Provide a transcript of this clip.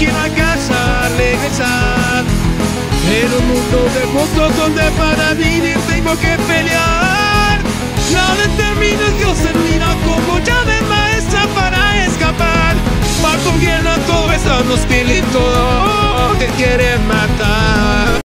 quiero a casa regresar. En un mundo de monstruos donde para vivir tengo que pelear. La determinación servirá como llave maestra para escapar. Bajo guerra todo está en los espíritus que quieren matar.